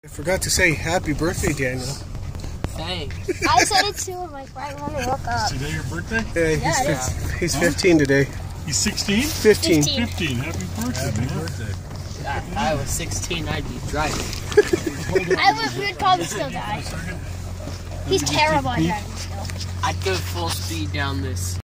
I forgot to say happy birthday, Daniel. Thanks. I said it too, like right when we woke up. Is today your birthday? Yeah, he's 15 today. He's 16? 15. 15. Happy birthday, man. If I was 16, I'd be driving. We would probably still die. He's terrible at driving still. I'd go full speed down this.